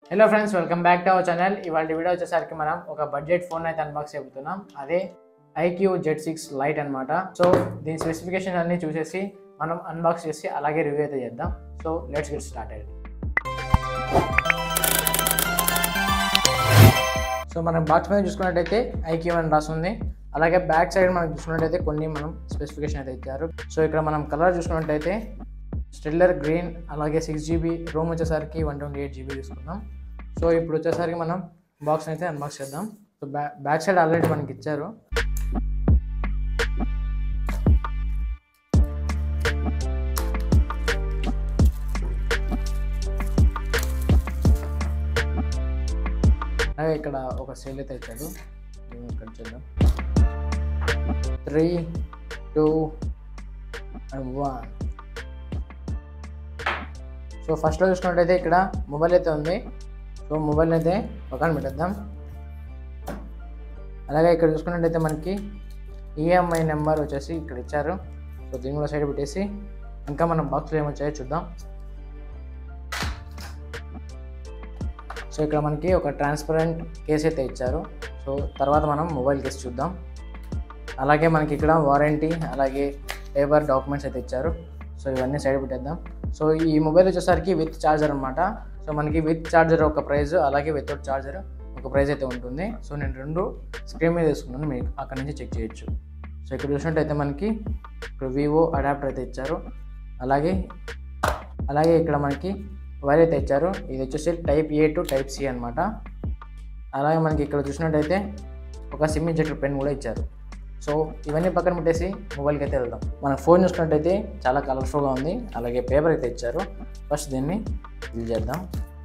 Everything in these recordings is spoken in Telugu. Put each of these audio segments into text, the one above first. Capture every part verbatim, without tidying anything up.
Hello friends, welcome back to our channel. ఇవాళ వీడియో వచ్చేసరికి మనం ఒక బడ్జెట్ ఫోన్ అయితే అన్బాక్స్ చెబుతున్నాం. అదే ఐక్యూ జెడ్ సిక్స్ లైట్ అనమాట. సో దీని స్పెసిఫికేషన్ అన్ని చూసేసి మనం అన్బాక్స్ చేసి అలాగే రివ్యూ అయితే చేద్దాం. So let's get started. So మనం బాక్స్ మీద చూసుకున్నట్టయితే ఐక్యూ అని రాస్తుంది. అలాగే బ్యాక్ సైడ్ మనం చూసుకున్నట్టయితే కొన్ని మనం స్పెసిఫికేషన్ అయితే ఇచ్చారు. సో ఇక్కడ మనం కలర్ చూసుకున్నట్టయితే స్టెల్లర్ గ్రీన్, అలాగే సిక్స్ జీబీ రోమ్ వచ్చేసరికి వన్ ట్వంటీ ఎయిట్ జీబీ తీసుకున్నాం. సో ఇప్పుడు వచ్చేసరికి మనం బాక్స్ అయితే అన్బాక్స్ చేద్దాం. సో బ్యా బ్యాక్ సైడ్ ఆల్రెడీ మనకి ఇచ్చారు. అలాగే ఇక్కడ ఒక సేల్ అయితే ఇచ్చారు. ఇక్కడ చేద్దాం. Three two and one. So ఫస్ట్లో చూసుకున్నట్టయితే ఇక్కడ మొబైల్ అయితే ఉంది. సో మొబైల్ అయితే పక్కన పెట్టేద్దాం. అలాగే ఇక్కడ చూసుకున్నట్టయితే మనకి ఈఎంఐ నెంబర్ వచ్చేసి ఇక్కడ ఇచ్చారు. సో దీన్ని కూడా సైడ్ పెట్టేసి ఇంకా మనం బాక్స్లో ఏమొచ్చాయో చూద్దాం. సో ఇక్కడ మనకి ఒక ట్రాన్స్పరెంట్ కేస్ అయితే ఇచ్చారు. సో తర్వాత మనం మొబైల్ కేసు చూద్దాం. అలాగే మనకి ఇక్కడ వారంటీ, అలాగే పేపర్ డాక్యుమెంట్స్ అయితే ఇచ్చారు. సో ఇవన్నీ సైడ్ పెట్టేద్దాం. సో ఈ మొబైల్ వచ్చేసరికి విత్ ఛార్జర్ అనమాట. సో మనకి విత్ ఛార్జర్ ఒక ప్రైస్, అలాగే వితౌట్ ఛార్జర్ ఒక ప్రైస్ అయితే ఉంటుంది. సో నేను రెండు స్క్రీన్ మీద తీసుకున్నాను, మీకు అక్కడ నుంచి చెక్ చేయొచ్చు. సో ఇక్కడ చూసినట్టయితే మనకి ఇక్కడ వివో అడాప్టర్ అయితే ఇచ్చారు. అలాగే అలాగే ఇక్కడ మనకి వైర్ అయితే ఇచ్చారు. ఇది వచ్చేసి type A to type C అనమాట. అలాగే మనకి ఇక్కడ చూసినట్టయితే ఒక సిమ్ ఇంజెక్టర్ పెన్ కూడా ఇచ్చారు. సో ఇవన్నీ పక్కన పెట్టేసి మొబైల్కి అయితే వెళ్దాం. మన ఫోన్ చూసుకున్నట్టయితే చాలా కలర్ఫుల్గా ఉంది. అలాగే పేపర్ అయితే ఇచ్చారు. ఫస్ట్ దీన్ని ఫిల్ చేద్దాం.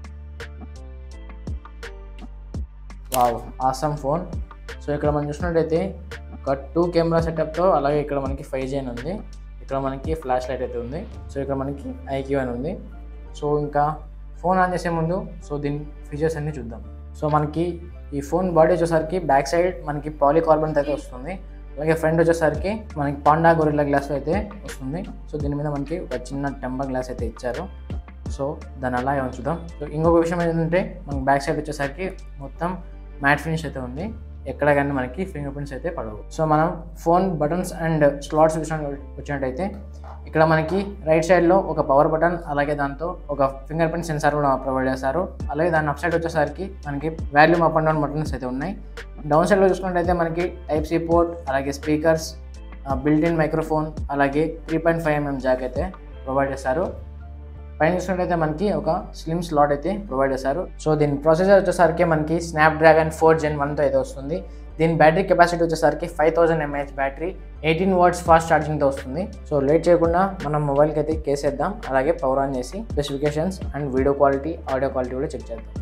Wow, awesome phone. సో ఇక్కడ మనం చూసినట్టయితే ఒక టూ కెమెరా సెటప్తో, అలాగే ఇక్కడ మనకి ఫైవ్ జీ అని ఉంది. ఇక్కడ మనకి ఫ్లాష్ లైట్ అయితే ఉంది. సో ఇక్కడ మనకి ఐక్యూ అని ఉంది. సో ఇంకా ఫోన్ ఆన్ చేసే ముందు సో దీని ఫీచర్స్ అన్నీ చూద్దాం. సో మనకి ఈ ఫోన్ బాడీ వచ్చేసరికి బ్యాక్ సైడ్ మనకి పాలీకార్బన్ అయితే వస్తుంది. అలాగే ఫ్రంట్ వచ్చేసరికి మనకి పాండా గొరిల్లా గ్లాస్ అయితే వస్తుంది. సో దీని మీద మనకి ఒక చిన్న టెంపర్ గ్లాస్ అయితే ఇచ్చారు. సో దాన్ని అలాగే ఉంచుదాం. సో ఇంకొక విషయం ఏంటంటే మనకి బ్యాక్ సైడ్ వచ్చేసరికి మొత్తం మ్యాట్ ఫినిష్ అయితే ఉంది. ఎక్కడ కానీ మనకి ఫింగర్ ప్రింట్స్ అయితే పడవు. సో మనం ఫోన్ బటన్స్ అండ్ స్లాట్స్ విషయం వచ్చినట్టయితే ఇక్కడ మనకి రైట్ సైడ్లో ఒక పవర్ బటన్, అలాగే దాంతో ఒక ఫింగర్ ప్రింట్ సెన్సార్ కూడా ప్రొవైడ్ చేశారు. అలాగే దాని అప్ సైడ్ వచ్చేసరికి మనకి volume up and down buttons అయితే ఉన్నాయి. డౌన్ సైడ్లో చూసుకున్నట్టయితే మనకి టైప్ సి పోర్ట్, అలాగే స్పీకర్స్, బిల్ట్ ఇన్ మైక్రోఫోన్, అలాగే three point five mm jack అయితే ప్రొవైడ్ చేశారు. పైన చూసుకున్నట్టయితే మనకి ఒక స్లిమ్ స్లాట్ అయితే ప్రొవైడ్ చేశారు. సో దీని ప్రాసెసర్ వచ్చేసరికి మనకి స్నాప్డ్రాగన్ ఫోర్ జెన్ వన్తో అయితే వస్తుంది. దీని బ్యాటరీ కెపాసిటీ వచ్చేసరికి five thousand mAh battery, eighteen watts fast ఛార్జింగ్తో వస్తుంది. సో లేట్ చేయకుండా మనం మొబైల్కి అయితే కేసేద్దాం. అలాగే పవర్ ఆన్ చేసి specifications and video quality, audio quality కూడా చెక్ చేద్దాం.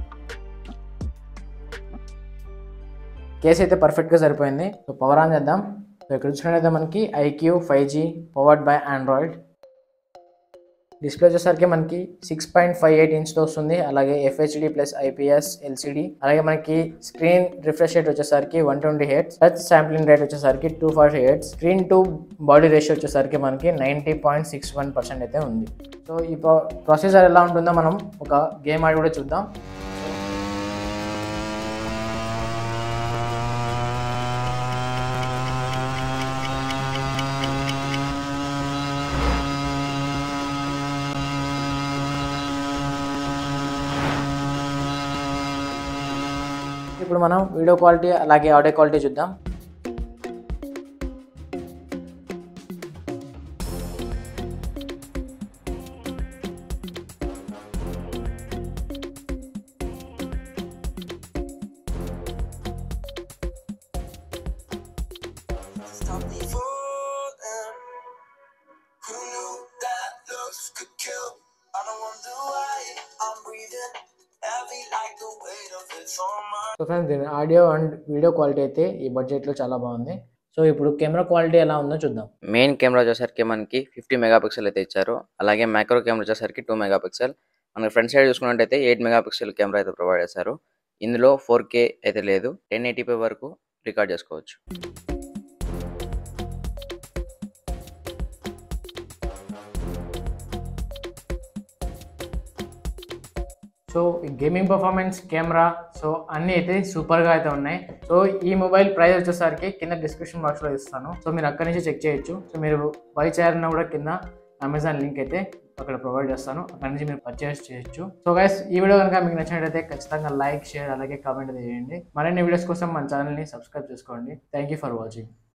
కేస్ అయితే పర్ఫెక్ట్గా సరిపోయింది. సో పవర్ ఆన్ చేద్దాం. సో ఇక్కడ చూసినట్టయితే మనకి iQOO five G powered by Android. Display వచ్చేసరికి మనకి సిక్స్ పాయింట్ ఫైవ్ ఎయిట్ ఇంచ్తో వస్తుంది. అలాగే ఎఫ్హెచ్డి ప్లస్ ఐపీఎస్ ఎల్సిడి. అలాగే మనకి స్క్రీన్ రిఫ్రెష్ రేట్ వచ్చేసరికి one twenty hertz, touch sampling rate వచ్చేసరికి two forty hertz, screen to body ratio వచ్చేసరికి మనకి ninety point six one percent అయితే ఉంది. సో ఈ ప్రాసెసర్ ఎలా ఉంటుందో మనం ఒక గేమ్ ఆడి కూడా చూద్దాం. ఇప్పుడు మనం వీడియో క్వాలిటీ, అలాగే ఆడియో క్వాలిటీ చూద్దాం. సో ఫ్రెండ్స్, దీని ఆడియో అండ్ వీడియో క్వాలిటీ అయితే ఈ బడ్జెట్లో చాలా బాగుంది. సో ఇప్పుడు కెమెరా క్వాలిటీ ఎలా ఉందో చూద్దాం. మెయిన్ కెమెరా వచ్చేసరికి మనకి ఫిఫ్టీ మెగా పిక్సెల్ అయితే ఇచ్చారు. అలాగే మైక్రో కెమెరా వచ్చేసరికి టూ మెగా పిక్సెల్. మనకి ఫ్రంట్ సైడ్ చూసుకున్నట్టయితే ఎయిట్ మెగా పిక్సెల్ కెమెరా అయితే ప్రొవైడ్ చేశారు. ఇందులో ఫోర్ కే అయితే లేదు, టెన్ ఎయిటీపీ వరకు రికార్డ్ చేసుకోవచ్చు. So gaming performance, camera, so అన్నీ అయితే సూపర్గా అయితే ఉన్నాయి. సో ఈ మొబైల్ ప్రైస్ వచ్చేసరికి కింద డిస్క్రిప్షన్ బాక్స్లో ఇస్తాను. సో మీరు అక్కడి నుంచి చెక్ చేయొచ్చు. సో మీరు బై చేయాలన్నా కూడా కింద అమెజాన్ లింక్ అయితే అక్కడ ప్రొవైడ్ చేస్తాను, అక్కడ నుంచి మీరు పర్చేస్ చేయొచ్చు. సో గైస్, ఈ వీడియో కనుక మీకు నచ్చినట్లయితే ఖచ్చితంగా లైక్, షేర్ అలాగే కామెంట్ చేయండి. మరిన్ని వీడియోస్ కోసం మన ఛానల్ని సబ్స్క్రైబ్ చేసుకోండి. Thank you for watching.